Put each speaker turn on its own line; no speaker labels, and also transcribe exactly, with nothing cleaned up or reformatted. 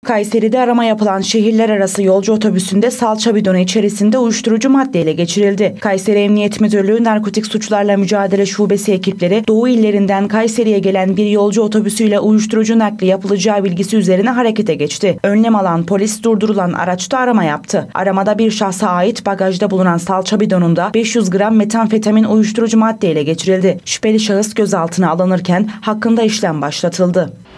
Kayseri'de arama yapılan şehirler arası yolcu otobüsünde salça bidonu içerisinde uyuşturucu madde ele geçirildi. Kayseri Emniyet Müdürlüğü Narkotik Suçlarla Mücadele Şubesi ekipleri Doğu illerinden Kayseri'ye gelen bir yolcu otobüsüyle uyuşturucu nakli yapılacağı bilgisi üzerine harekete geçti. Önlem alan polis durdurulan araçta arama yaptı. Aramada bir şahsa ait bagajda bulunan salça bidonunda beş yüz gram metamfetamin uyuşturucu madde ele geçirildi. Şüpheli şahıs gözaltına alınırken hakkında işlem başlatıldı.